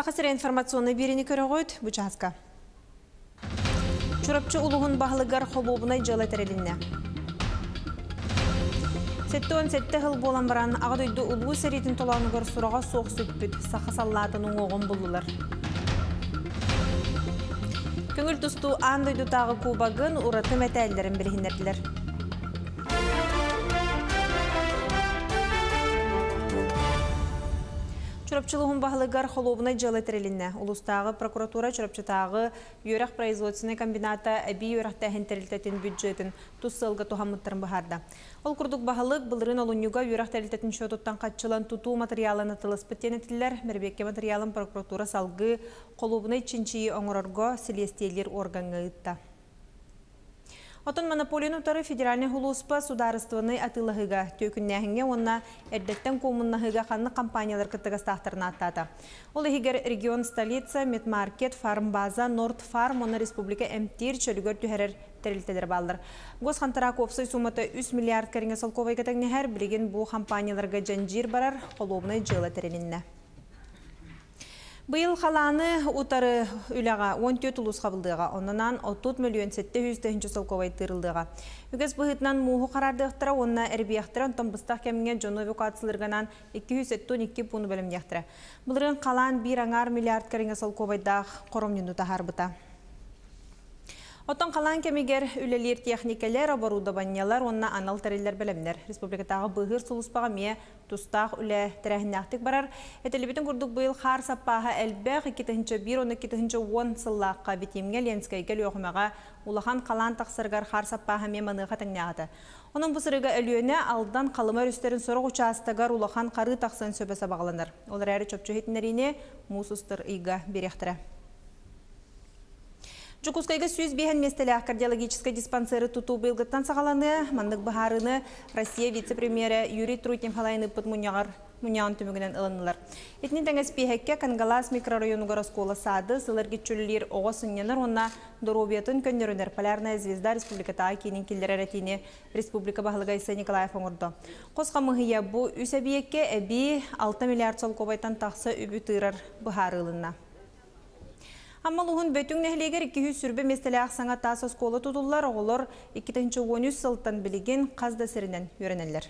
Сақасыра информационный берені көрі қойд, бұчасқа. Чурапчы улуғын бағылығар қолуыбынай жылы тәрелінне. Сетті ғыл болан баран, ағадойды ұлғы сәретін толанығыр сұраға соқ сөтпіт, сақасаллатының оғын бұлылар. Көңіл тұсту андойды тағы кубағын ұраты мәтәлдерін білгендерділер. Чурапчылығын бағылығар қолуыбынай жылы тәрелінне. Улыстағы прокуратура чурапчытағы үйрақ производственный комбината әбі үйрақтағын тәрелтетін бюджетін тұссылғы тұхамыттарын бағарды. Ол күрдік бағылық бұлырын олуnyuға үйрақ тәрелтетін шөтіттен қатчылан тұту материалын атылыс біттенетілер. Мәрбекке материалын прокуратура салғы қолуыбынай чинчиі оңырырға селестейлер органға ұйтта. Отын монополияны ұтары федеральный хулуспа сударыстывыны атылығыға төкіннәхінге онна әрдеттен коммуннахыға қанны компаниялар кіттігістақтарына аттады. Ол егер регион столица, Медмаркет, Фармбаза, Нордфарм, оны республика әмтер чөлігер түхәрер тәрілтелер балыр. Гос қантыра көпсой суматы 3 миллиард кәріңе солковай кәтәңнәхәр білеген бұл компанияларға жанжир барар қолуыбыны жылы тәрелінне. Бұл қаланы ұтары үліға 14 ұлыс қабылдыға, онынан 30 миллион 700 солковай тырылдыға. Үгіз бұғытынан мұғы қарардықтыра, онына әрбияқтыра, онтан бұстақ кәмінген жоновик атсылырғанан 272 пұны бөлім яқтыра. Бұлырын қалан 1 аңар миллиард кәріңе солковайдақ қоромнен ұтағар бұта. Отон қалан кемегер үлелер техникалер, оборудованиялар, онына анал тәрелер білімдер. Республикатағы бұғыр сұлыспаға ме тұстақ үлі тәрәхінәқтік барар. Әтелебетін күрдік бұйыл қар саппаға әлбәқ 2-1-2-10 сыллаққа бетемге ленскайгел өғімеға улахан қалан тақсырғар қар саппаға ме манығы тәңнәғады. Оның бұсырыға әлуіне алдан қалымар үстерін сорық участығар улахан қары тақсын сөбесі бағыланыр. Олар әрі чөпчі хетінеріне мұсыстыр иға беректірі. Жукускайга сүйіз бейін местелі кардиологический диспансері тұту бұйылғыттан сағаланы, мандық бұхарыны Россия вице-премьері Юрий Трутнев халайны бұд мұняғын түмігінен ылынылар. Етінен тәңіз бейхекке Кангалас микрорайону раскола сады, сылырғы чөлілер оға сыңненер, онна Доробиятын көннерінер Полярная звезда республикатағы кейнен келдер әретіне республика бағылыға Иса Николаев оңырды. Қосқа мұхия бұ үс әбиекке әбі 6 миллиард сол кобайтан тақсы үбі тырар бұхары ылынна. Аммалуғын бөтің нәхлегер 200 сүрбе местелі ақсаңа тасы сколы тұтылар, оғылыр 2-13 сылттан білеген қазда сірінен өренелер.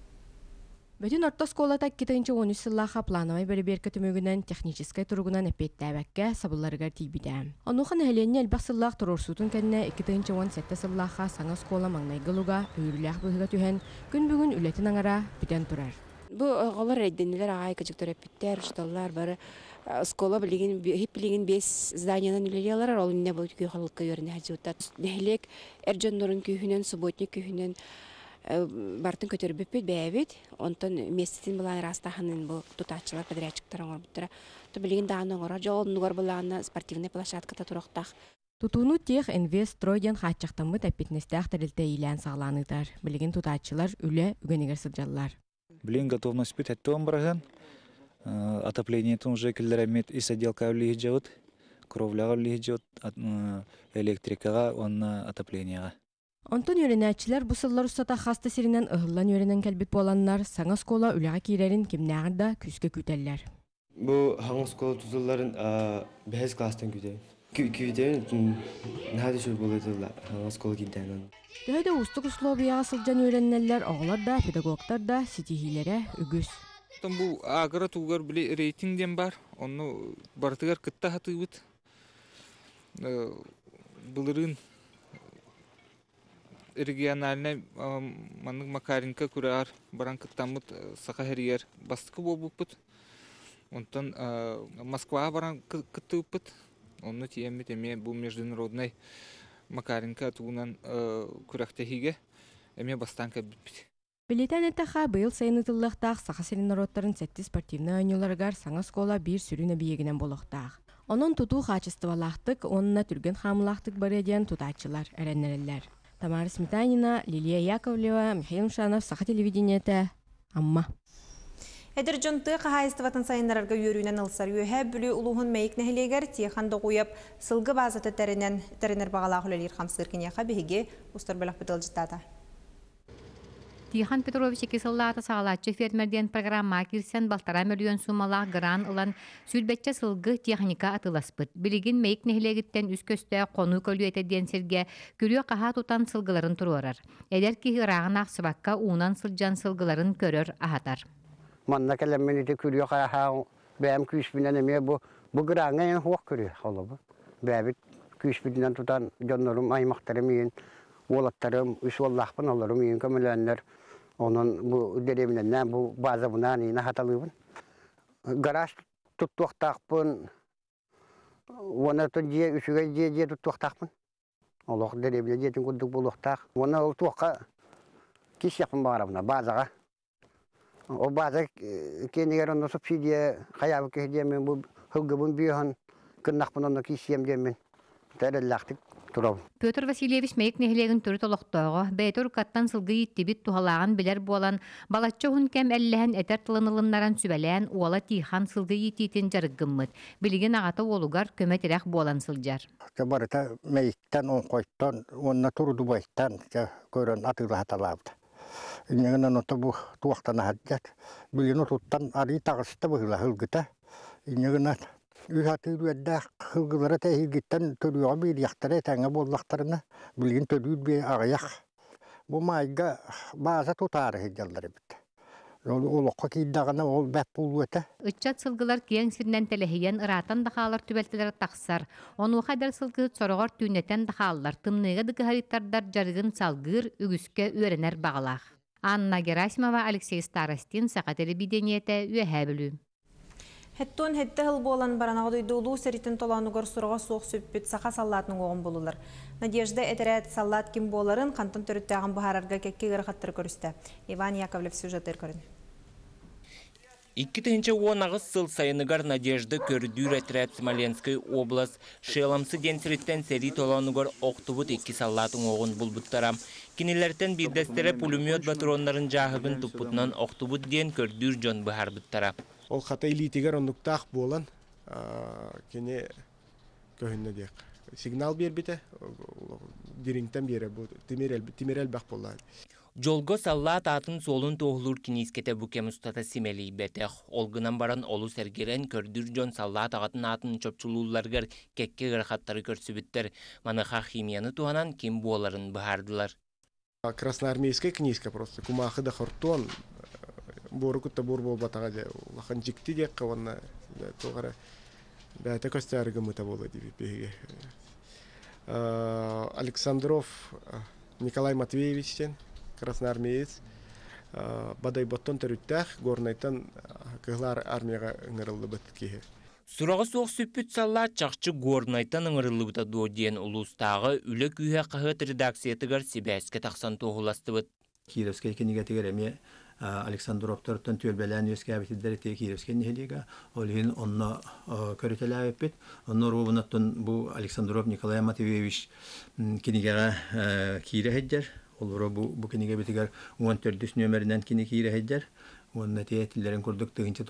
Бөтін орта сколата 2-13 сыллаға плановай бәрі беркі түмігінен техническай тұрғынан әпетті әбәкке сабыларығар тейбіді. Онуған әлені әлбақ сыллақ тұрырсутын кәнне 2-17 сыллаға саңа скола маңнайғылуға өйірләқ бұғыға түхен күн бүгін үлетін аңара бүтен тұрар. Бұл оғылар әйденелер ағай көжіктер әпеттер, ұшталар бары скола білеген 5 зданиянан үлелелер, ол үнне бұл көй қалыққа өріне әжеуттар. Нәхілек әржан нұрын күйінен, субботник күйінен бартын көтері бөппет бәйбет, онтан местетін бұлан растаханын бұл тұтатшылар, подрядчиктар оңыр бұттыра. Білеген дағын оңыра, жолын нұғар бұлағына спортивный площадката тұрақтақ. Тутуну тех инвест стройден хатчақтамы тәппетнестәқ тәрілті ейлән сағланыдар. Білеген тұтатшылар үлі үгенегер сылжалар. Блин, готовность пить оттом бараган. Отопление там уже киллерамет и соделка влияет, кровля влияет, электрика он отопление. Антон юринәчиләр бусыллар устата хаста сиринен ыһыллан юринен кәлбит боланнар саңа скола үләгә кирәрин кимнәгәдә күскә күтәлләр. Бу хаңа скола тузылларын бәһәс класстан күтә. Күтәен нәдә шул булдылар хаңа скола кидән. Төһәдә устык условия асылҗан юриннәләр аглар да педагогтар да ситихиләре үгүс. Бу агра тугар биле рейтингден бар. Оны бартыгар кытта хатыбыт. Булырын региональный маннык Макаренко курар баран кыттамыт сахарияр бастыкы болбуппут. Онтан Москва баран кыттыппут. Оны тиемет эме бу международный Макаренко тугунан курактахиге эме бастанка биппит. Билетен әттіға бұйыл сайынытылықтақ сақасырын народтарын сәтті спортивны ойнуларғар саңа скола бір сүрін әбиегінен болуқтақ. Onun tutu xaçıstывалақтық, онына түрген хамылақтық бар еден тутатчылар, әрәнерелер. Тамара Сметанина, Лилия Яковлева, Михаил Мшанов, Саха телевидениеті, Амма. Әдір жонты қағайыстыватын сайынларарға үйеруінен ылсар. Үйе бүлі ұлуғын мәйік нәхілегер тиеқанды қойып, сылғы базаты тәрінер бағалағы өлелер қамсыркіне қабігеге ұстар бөлік бітіл жытады. Тихан Петрович Кисыллата сағалатчы фермерден программа кирсен балтара миллион сумалақ гран ылан сүлбетче сылгы техника атыласпыт. Билигин мейк нехлегіттен үс көсті қону көлі етеден серге күрі қаға тутан сылгыларын тұрорар. Эдер ки ғырағын ақсыбаққа уынан сылжан сылгыларын көрір ахатар. Манна кәлемменеті күрі қаға бәм күшпінен еме бұл ғырағын хуақ көрі қолы. Бәбіт күшпінен тұтан жонларым аймақтарым ең, олаттарым, үш оллақпын оларым ең көміләнлер. Onun bu deremlerinden bu bazı buna neyine hatalıbın. Garaj tuttuqtaqpın. Ona tünciye üçüge tuttuqtaqpın. Allah deremle jetin kudduk buluqtaq. Ona ol tuqa kiş yapın bağıra buna bazağa. O bazı kendiler onu subsidiye kayabı kehdiyemin bu hıggıbın büyüğün kırnaqpın onu kiş yemdiyemin. Terellaqtık. Петр Васильевич мейк нехлегин түрі толықтоғы, бәйтір каттан сылғы еттебит тухалағын білер болан, балатчы hun кәм әлләһін әтер тылынылыннаран сүбәлән, уала тихан сылғы еттетін жарыггыммыт. Білген ағаты олугар көмәтерәк болан сылжар. Барыта мейктен, он қойттан, онна тұрды байттан көрін атылы хаталабды. Инегінен оты бұл туақтан әддет. Білген отуттан арый тағысты бұғыла хылгыта. Инегінен Ühati üyedde hılgılara tehilgitten törüyor bir yaktara etenge bollaklarına bilgin törüyor bir ağayak. Bu mayga bazı tutarı hicalları bitti. Olukka kiddağına ol bep bulu ete. Üççat sılgılar kiyen sirnen telehiyen ıratan dağalar tübeltiler taksar. Onu kadar sılgı soruğar tüyneten dağalar tımnıga dıgı haritardar jargın salgır ügüske öğrener bağlaq. Anna Gerasimova, Alexey Starostin, Saqa televideniyete üyehe Хеттон хетте хыл болан баранағы дойдулу сәритін толануғыр сұрға соқ сөппет сақа саллатының оғын болулар. Надежда әтірәт саллат кем боларын қантын түріттәғын бұхарарға кәкке ғырқаттыр көрісті. Иван Яковлев сюжеттер көрін. 2010 сыл сайыныгар Надежда көрдүр әтірәт Смоленской область шеламсы денсіреттен сәри толануғыр оқтыбыт 2 саллатын оғын бұлбыттарам. Кинелерден бірдестері пулемет батронларын жағыбын тұппытынан оқтыбыт ден көрдүр жон бұхар бұттара. Ол қата илитигер ондуктақ болан кене көхінне дек. Сигнал бербіті, диринтен бері, тимерел бақ болады. Жолго саллат атын солун тоғылыр кинескете бүкем ұстата симели бәтех. Олғынан баран олу сәргерен көрдүр жон саллат ағатын атын чопчулуларгар кекке ғырқаттары көрсібіттер. Маныға химияны туғанан кем боларын бұхардылар. Красноармейская книжка просто. Кумақы да хортон. Бору кутта бор бол батага же лахан жикти де каванна тогара бәте костярга мыта болду дип. Александров Николай Матвеевичтен красноармеец бадай боттон төрүттәх горнайтан кыглар армияга ыңырылды бит. Сурағы соқ сүппіт саллат чақчы горнайтан ыңырылы бұта дуоден ұлыстағы үлі күйе қағыт редакциятығар Сибәске тақсан тоғыласты бұд. Кировская кенегетігер әме Александровтардан төлбәлән өске әбетілдері тек Кировская нехелега. Олығын онына көрітелі әбет. Онына ровынаттын бұл Александров Николай Матвеевич кенегеға кире хеджер. Олығы бұл кенеге бетігер 14 нөмірінен кене кире хеджер. Онына тетілерін көрдік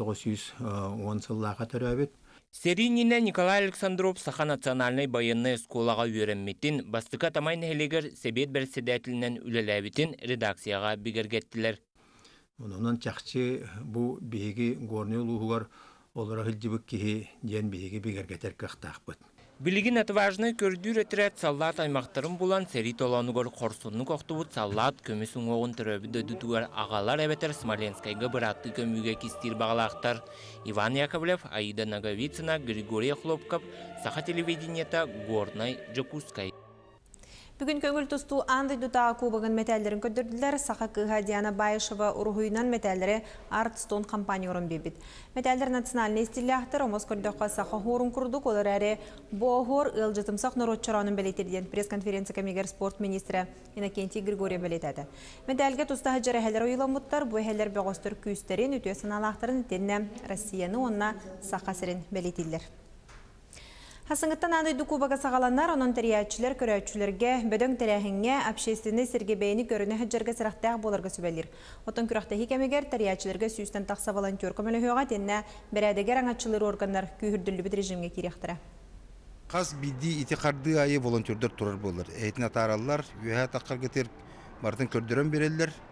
1910 сыллаға түрі әбет. Сериніне Николай Александров Саха национальный военный сколаға үйренметін бастыка тамай нәхелегер себет бәрседәтілінен үлеләбетін редакцияға бігергеттілер. Онынан чақчы бұл бейгі горны ұлығығар олыра хылжыбық кеге ден бейгі бігергетер қақтақ бұд. Билигин отважный көрдүр этрет саллат аймактарын булан сери толанугор корсунну коктубут саллат көмүсүн огун төрөбү дөдүтугар агалар эбетер Смоленскайга быратты көмүгө кистир багалактар. Иван Яковлев, Аида Наговицына, Григорий Хлопков, Саха телевидениета, Горной, Жокускай. Бүгін көңіл тұсту анды дұтаға кубығын металлерін көдірділер. Сақа кыға Диана Байышева ұрғыйынан металлері Артстон компания ұрын бебет. Металлер национальный стилі ақтыр, Москвалдыққа сақа хорын күрдік, олар әрі боғыр ұлжытымсақ нұротчаранын бәлетерден пресс-конференция комегер спорт министрі Иннокентий Григорий бәлетеді. Металлге тұстағы жарахәлер ойыламыттар, бұл әхәлер бәғостыр күйістерін, өте саналақтарын тенне Россияны онына сақа сірін бәлетелер. Хасыңыттан андайды кубаға сағаланар, оның тәриятчілер, көрәтчілерге, бөдөң тәрәхіңе, общественный сергебейні көріні хәджерге сырақтақ болырға сөбәлер. Отын күрақтағы кәмегер тәриятчілерге сүйістен тақса волонтер көміліғіға тенне бәрәдегер аңатчылыр органдар күйірділі біт режимге керектірі. Қаз биді ити қарды айы волонтердер тұрар болыр. Әйтін атаралар, үйәе таққар кетер, бартын көрдірін берелер.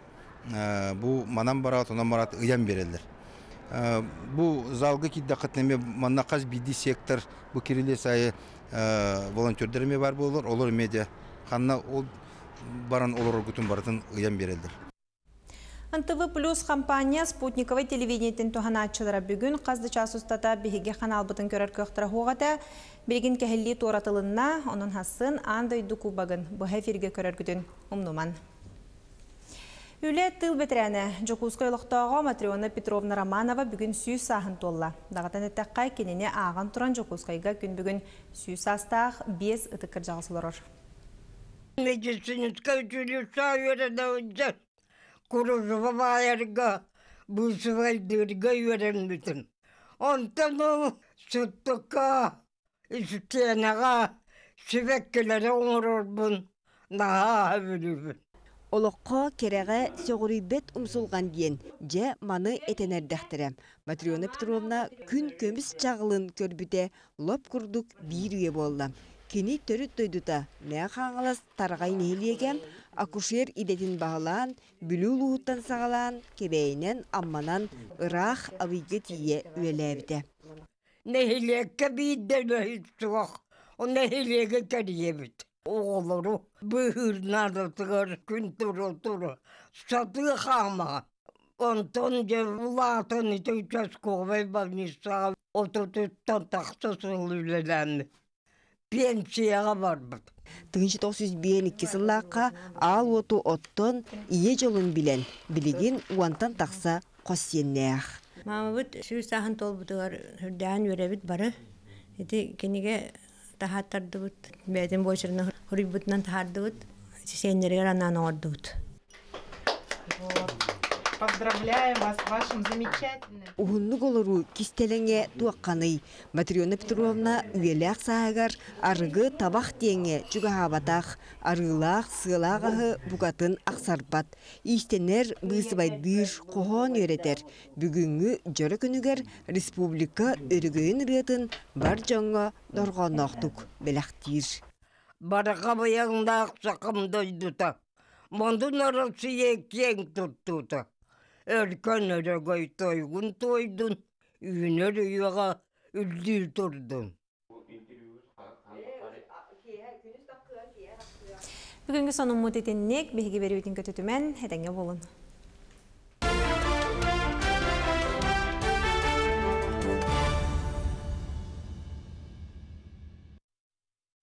бу манан барат, онан барат ыян берелер. Бу залгы кидде кытнеме манна каз биди сектор бу кириле сайы волонтердерме бар болор, олар медиа ханна ол баран олар гутун баратын ыян берелер. НТВ Плюс компания спутниковый телевидениетен туханачылары бүгін қазды час устата бігеге қаналбытын көрер көқтірі хоғата білген кәхілі торатылынна, оның хасын андай дуку багын бұға эфирге көрер күтін ұмнуман. Үлі тыл бетерәне Жокускай лықтауға Матриона Петровна Романова бүгін сүйіс сағын толла. Дағатан әттәққай кенене аған тұран Жокускайға күн бүгін сүйіс астақ 5 ұтықыр жағысылырыр. Медицинская училища үйренеуінде Курузова байырға, бұсывайдырға үйренмейтін. Онтаны сүттіқа, істенаға, себеккелері оңырырбын, наға білібін. Олыққа кереға соғырыбет ұмсылған дейін, же маны етенердіқтірем. Матриона Петровна күн көміс жағылын көрбіде лоп күрдік бір үйе болды. Кені төріт дойдута, мәң қаңылас тарғай нелегем, акушер идетін бағылан, бүлі ұлғыттан сағалан, кебейінен амманан ұрақ авиге тие өеләбіде. Нәхилекке бейден өйт сұғақ, о нәхилеге кәребіт. Оғылыру бұғырнады тұғыр күн тұры, саты қама. Онтон же ұлатын еті участковай балнисаға отутыттан тақсы сұлылыләмі. Пенсияға барбыд. Тыңшы 902 сыллаққа ал оту оттон ие жолын білен, білеген уантан тақса қосиеннеғ. Мамабыт сүйіс сағын тол бұтығар үрдән өребіт бары. Еті кенеге тахаттарды бұт, бәден бойшырына хүрі бұтынан тахарды бұт, сенлерге ранан орды бұт. Поздравляем вас с вашим замечательным. Уғынлық олыру кистелеңе туаққаны. Матриона Петровна үйеләқ сағығар арығы табақ теңе жүгағабатақ, арғылақ сығылағығы бұғатын ақсарбат. Истенер бұғысыбайдыр қоған өретер. Бүгінгі жөрі күнігер республика өрігін ретін бар жоңға дорғанақтық беләқтір. Бараға баяғында ақсақымдойдыта. Мондың арасы екен тұттыта. Өркен өрігай тойғын тойдың, үйінер үйіға үлді тұрдың. Бүгінгі соның мұт етіннек, бейге бері өтін көтетімен, әдәңе болын.